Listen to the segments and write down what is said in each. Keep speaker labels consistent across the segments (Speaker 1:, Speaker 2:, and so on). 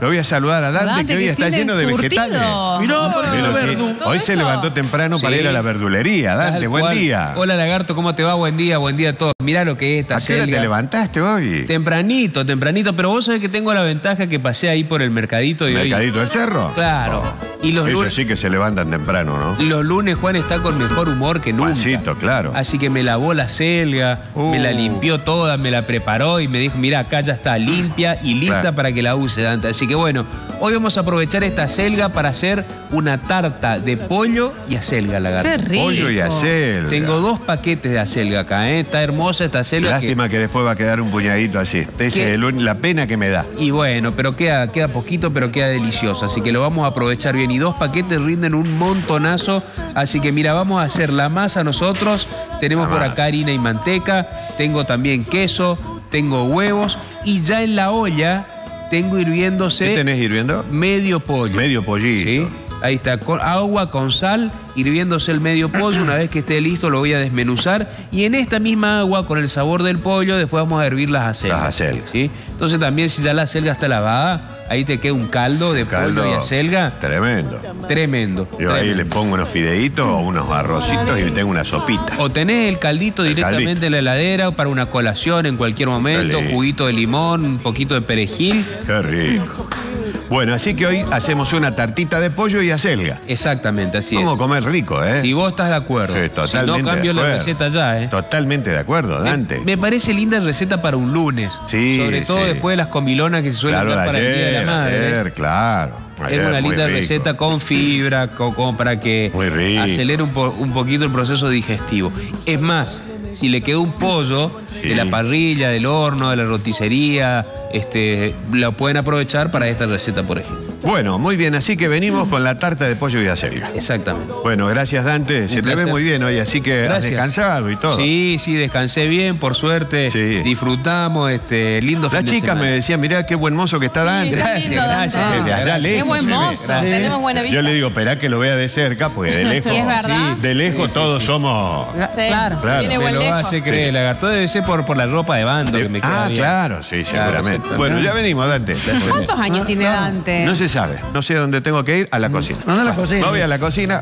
Speaker 1: Lo voy a saludar a Dante, que hoy está lleno de vegetales. Hoy se levantó temprano para ir a la verdulería. Dante, buen día.
Speaker 2: Hola, Lagarto, ¿cómo te va? Buen día a todos. Mirá lo que es esta selga.
Speaker 1: ¿A qué hora te levantaste hoy?
Speaker 2: Tempranito, pero vos sabés que tengo la ventaja que pasé ahí por el mercadito.
Speaker 1: ¿Mercadito del Cerro?
Speaker 2: Claro.
Speaker 1: Oh. Y los lunes, sí que se levantan temprano, ¿no?
Speaker 2: Los lunes Juan está con mejor humor que nunca.
Speaker 1: Juancito, claro.
Speaker 2: Así que me lavó la selga, me la limpió toda, me la preparó y me dijo, mira, acá ya está limpia y lista para que la use, Dante. Así que bueno, hoy vamos a aprovechar esta selga para hacer una tarta de pollo y acelga, Lagarto.
Speaker 3: ¡Qué rico!
Speaker 1: Pollo y acelga.
Speaker 2: Tengo 2 paquetes de acelga acá, ¿eh? Está hermosa esta selga.
Speaker 1: Lástima que después va a quedar un puñadito así. Esa es la pena que me da.
Speaker 2: Y bueno, pero queda poquito, pero queda delicioso. Así que lo vamos a aprovechar bien. Y 2 paquetes rinden un montonazo. Así que mira, vamos a hacer la masa nosotros. Tenemos por acá harina y manteca. Tengo también queso. Tengo huevos. Y ya en la olla tengo hirviéndose.
Speaker 1: ¿Qué tenés hirviendo?
Speaker 2: Medio pollo.
Speaker 1: Medio pollito.
Speaker 2: ¿Sí? Ahí está, con agua, con sal, hirviéndose el medio pollo. Una vez que esté listo lo voy a desmenuzar. Y en esta misma agua, con el sabor del pollo, después vamos a hervir las acelgas. Las acelgas. ¿Sí? Entonces también si ya la acelga está lavada, ahí te queda un caldo de pollo y acelga.
Speaker 1: Tremendo.
Speaker 2: Tremendo.
Speaker 1: Yo ahí le pongo unos fideitos o unos arrocitos y tengo una sopita.
Speaker 2: O tenés el caldito directamente en la heladera o para una colación en cualquier momento, juguito de limón, un poquito de perejil.
Speaker 1: Qué rico. Bueno, así que hoy hacemos una tartita de pollo y acelga.
Speaker 2: Exactamente, así es.
Speaker 1: Vamos a comer rico, ¿eh?
Speaker 2: Si vos estás de acuerdo.
Speaker 1: Sí, totalmente.
Speaker 2: Si no, cambio la receta ya, ¿eh?
Speaker 1: Totalmente de acuerdo, Dante.
Speaker 2: Me parece linda receta para un lunes.
Speaker 1: Sí,
Speaker 2: sobre todo después de las comilonas que se suelen dar para el Día de la Madre.
Speaker 1: Claro.
Speaker 2: Es una linda receta con fibra, como para que acelere un poquito el proceso digestivo. Es más, si le quedó un pollo de la parrilla, del horno, de la roticería, lo pueden aprovechar para esta receta, por ejemplo.
Speaker 1: Bueno, muy bien, así que venimos con la tarta de pollo y acelga.
Speaker 2: Exactamente.
Speaker 1: Bueno, gracias, Dante. Se te ve muy bien hoy, así que has descansado y todo.
Speaker 2: Sí, descansé bien, por suerte. Sí. Disfrutamos, lindo fin de semana.
Speaker 1: Las chicas me decían, mirá qué buen mozo que está Dante.
Speaker 2: Gracias.
Speaker 1: Desde allá lejos.
Speaker 3: Qué buen mozo, tenemos buena vista.
Speaker 1: Yo le digo, esperá que lo vea de cerca, porque de lejos.
Speaker 3: ¿Es verdad?
Speaker 1: De lejos todos somos.
Speaker 3: Claro.
Speaker 2: Me lo hace creer, Lagarto. Debe ser por la ropa de bando que me queda bien.
Speaker 1: Claro, sí, seguramente. Bueno, ya venimos, Dante.
Speaker 3: ¿Cuántos años tiene Dante?
Speaker 1: No se sabe. No sé a dónde tengo que ir. A la cocina.
Speaker 4: No, a la cocina.
Speaker 1: Me voy a la cocina.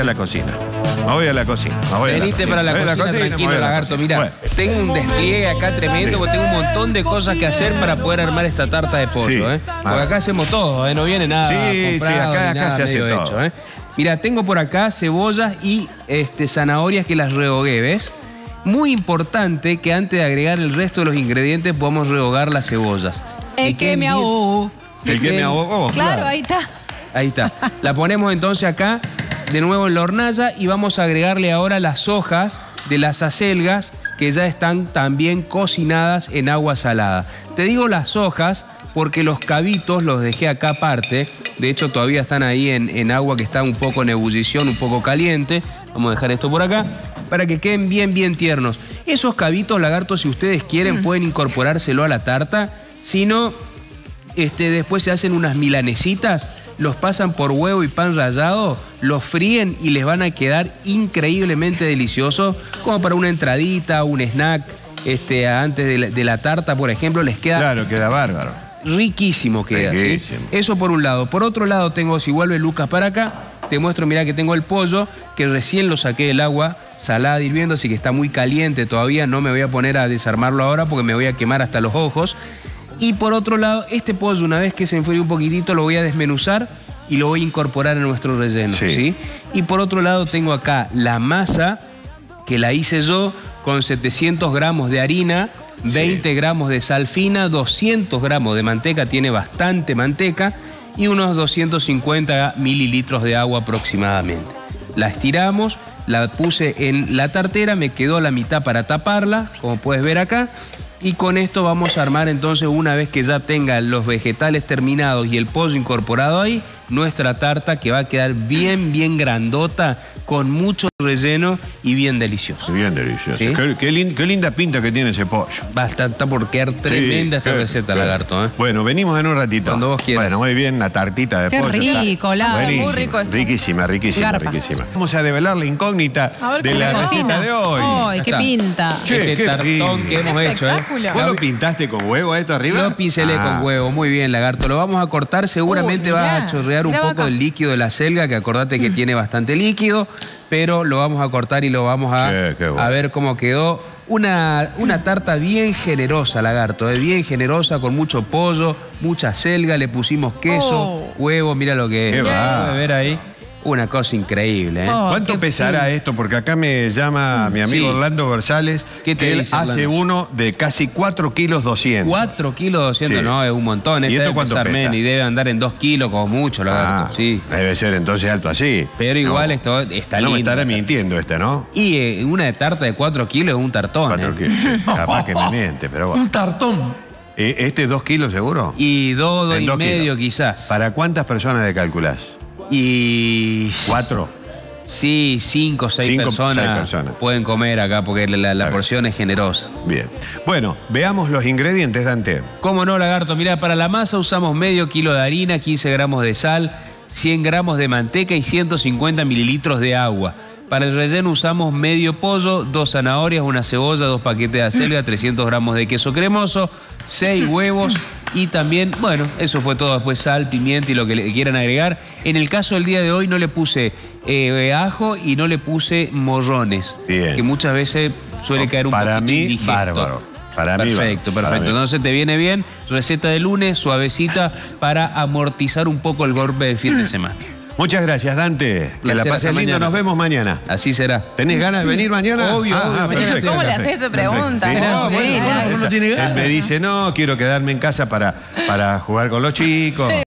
Speaker 2: Veniste para la cocina, tranquilo, Lagarto. Mira, tengo un despliegue acá tremendo, porque tengo un montón de cosas que hacer para poder armar esta tarta de pollo, ¿eh? Porque acá hacemos todo, ¿eh? No viene nada comprado,
Speaker 1: acá se hace todo.
Speaker 2: Hecho, ¿eh? Mira, tengo por acá cebollas y zanahorias que las rehogué, ¿ves? Muy importante que antes de agregar el resto de los ingredientes podamos rehogar las cebollas.
Speaker 3: El que me ahogó.
Speaker 1: El que me ahogó.
Speaker 3: Claro, ahí está.
Speaker 2: Ahí está. La ponemos entonces acá de nuevo en la hornalla y vamos a agregarle ahora las hojas de las acelgas que ya están también cocinadas en agua salada. Te digo las hojas porque los cabitos los dejé acá aparte. De hecho, todavía están ahí en agua que está un poco en ebullición, un poco caliente. Vamos a dejar esto por acá para que queden bien tiernos. Esos cabitos, Lagarto, si ustedes quieren, pueden incorporárselo a la tarta. Si no, después se hacen unas milanesitas, los pasan por huevo y pan rallado, los fríen y les van a quedar increíblemente deliciosos, como para una entradita, un snack, antes de la tarta, por ejemplo, les queda...
Speaker 1: Claro, queda bárbaro.
Speaker 2: Riquísimo queda.
Speaker 1: Riquísimo.
Speaker 2: ¿Sí? Eso por un lado. Por otro lado tengo, si vuelve Lucas para acá, te muestro, mirá que tengo el pollo, que recién lo saqué del agua salada hirviendo, así que está muy caliente todavía, no me voy a poner a desarmarlo ahora porque me voy a quemar hasta los ojos. Y por otro lado, este pollo, una vez que se enfríe un poquitito, lo voy a desmenuzar y lo voy a incorporar a nuestro relleno. ¿Sí? Y por otro lado tengo acá la masa, que la hice yo con 700 gramos de harina, 20 gramos de sal fina, 200 gramos de manteca, tiene bastante manteca, y unos 250 mililitros de agua aproximadamente. La estiramos, la puse en la tartera, me quedó la mitad para taparla, como puedes ver acá. Y con esto vamos a armar entonces, una vez que ya tenga los vegetales terminados y el pollo incorporado ahí, nuestra tarta que va a quedar bien, bien grandota, con mucho relleno y bien delicioso.
Speaker 1: Bien delicioso. ¿Sí? Qué linda pinta que tiene ese pollo.
Speaker 2: Bastante por quedar tremenda esta receta, Lagarto.
Speaker 1: Bueno, venimos en un ratito.
Speaker 2: Cuando vos quieras.
Speaker 1: Bueno, muy bien, la tartita de pollo.
Speaker 3: Qué rico,
Speaker 1: muy
Speaker 3: rico eso.
Speaker 1: Riquísima. Vamos a develar la incógnita de la receta de hoy.
Speaker 3: ¡Ay, qué pinta!
Speaker 1: Che,
Speaker 2: este tartón que hemos hecho,
Speaker 1: ¿Vos lo pintaste con huevo esto arriba?
Speaker 2: Lo pincelé con huevo, muy bien, Lagarto. Lo vamos a cortar, seguramente vas a chorrear un poco del líquido de la selga, que acordate que tiene bastante líquido, pero lo vamos a cortar y lo vamos a ver cómo quedó. Una tarta bien generosa, Lagarto, bien generosa, con mucho pollo, mucha selga, le pusimos queso, huevo, mira lo que es. Vas a ver ahí. Una cosa increíble, ¿eh?
Speaker 1: ¿Cuánto pesará esto? Porque acá me llama mi amigo Orlando González, que él hace uno de casi 4 kilos 200.
Speaker 2: 4 kilos 200, no, es un montón.
Speaker 1: ¿Y esto cuánto pesa?
Speaker 2: Y debe andar en 2 kilos como mucho, Lagarto, sí.
Speaker 1: Debe ser entonces alto así.
Speaker 2: Pero igual esto está lindo.
Speaker 1: No me estará mintiendo ¿no?
Speaker 2: Y una de tarta de 4 kilos es un tartón.
Speaker 1: 4 kilos. Capaz que me miente, pero bueno.
Speaker 4: Un tartón.
Speaker 1: ¿Este 2 kilos seguro?
Speaker 2: Y 2 y medio quizás.
Speaker 1: ¿Para cuántas personas le calculás?
Speaker 2: Y...
Speaker 1: 4.
Speaker 2: Sí, 5 o 6 personas pueden comer acá porque la porción es generosa.
Speaker 1: Bien. Bueno, veamos los ingredientes, Dante.
Speaker 2: ¿Cómo no, Lagarto? Mirá, para la masa usamos medio kilo de harina, 15 gramos de sal, 100 gramos de manteca y 150 mililitros de agua. Para el relleno usamos medio pollo, 2 zanahorias, una cebolla, 2 paquetes de acelga, 300 gramos de queso cremoso, 6 huevos y también, bueno, eso fue todo. Después sal, pimienta y lo que le quieran agregar. En el caso del día de hoy no le puse ajo y no le puse morrones. Bien. Que muchas veces suele caer un poquito indigesto.
Speaker 1: Bárbaro. Para mí,
Speaker 2: perfecto. Entonces te viene bien. Receta de lunes, suavecita, para amortizar un poco el golpe de fin de semana.
Speaker 1: Muchas gracias, Dante. Que la pases lindo. Nos vemos mañana.
Speaker 2: Así será.
Speaker 1: ¿Tenés ganas de venir mañana?
Speaker 2: Obvio.
Speaker 1: Perfecto,
Speaker 3: ¿Cómo le haces esa pregunta?
Speaker 1: Él me dice, no, quiero quedarme en casa para jugar con los chicos.